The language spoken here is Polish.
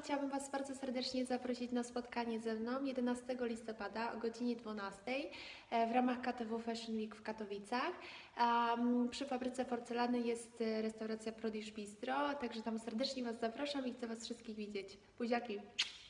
chciałabym Was bardzo serdecznie zaprosić na spotkanie ze mną 11 listopada o godzinie 12 w ramach KTW Fashion Week w Katowicach. Przy fabryce porcelany jest restauracja Prodigy Bistro, także tam serdecznie Was zapraszam i chcę Was wszystkich widzieć. Buziaki!